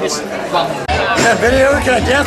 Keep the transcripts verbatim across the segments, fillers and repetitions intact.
this one. Yeah, video, can I dance?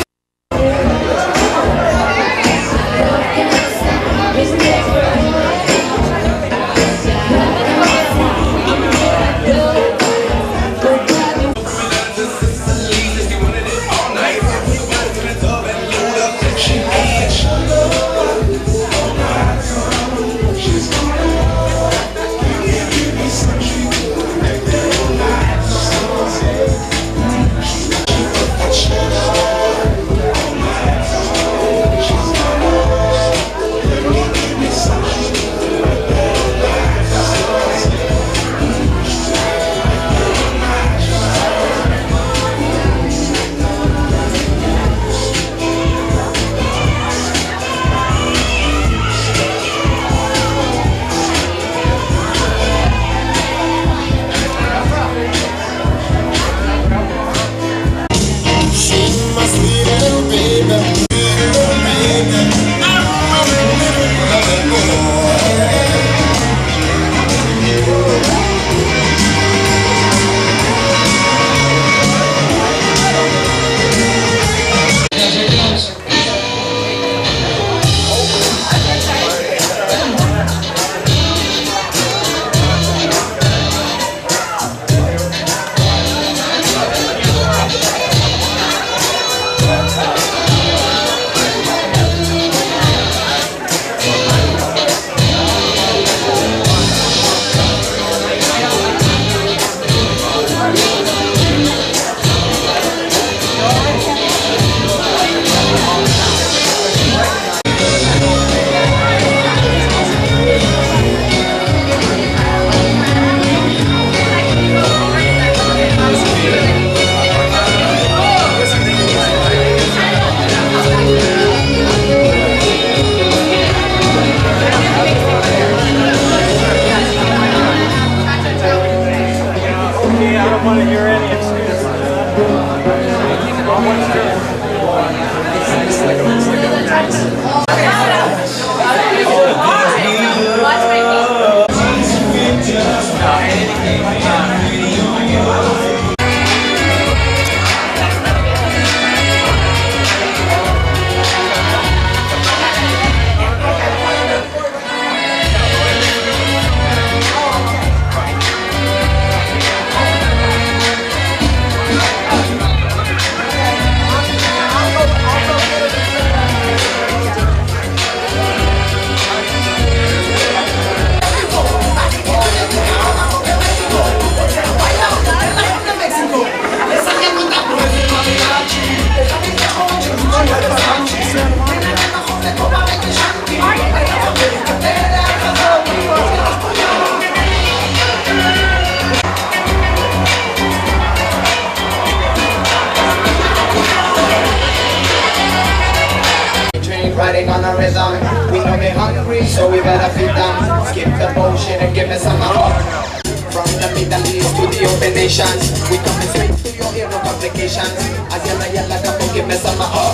Riding on a rhythm, we know they're hungry, so we better feed them. Skip the bullshit and give me some more. From the Middle East to the open nations, we coming straight to your ear, no complications. As yalla yalla come and give me some more.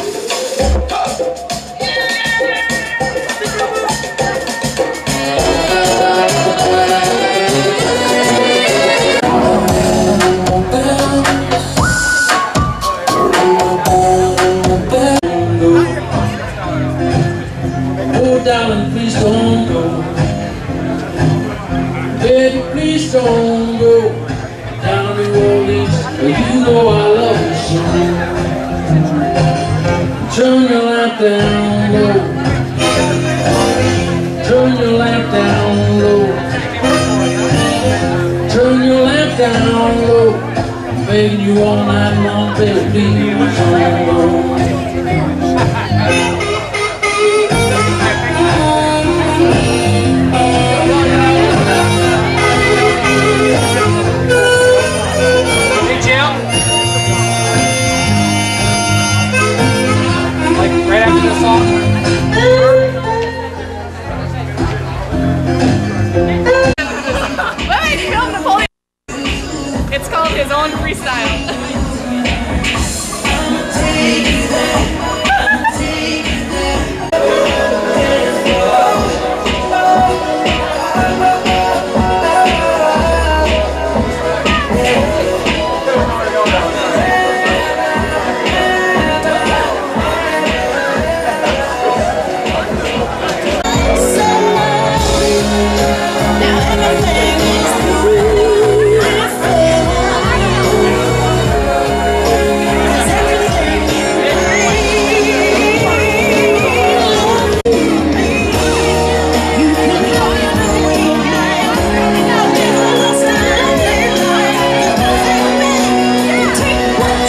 Darling, please don't go. Baby, please don't go down to New Orleans, but you know I love you so. Turn your lamp down low. Turn your lamp down low. Turn your lamp down low. I'm begging you all night long, baby, please don't go. It's called his own freestyle.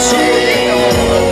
soul.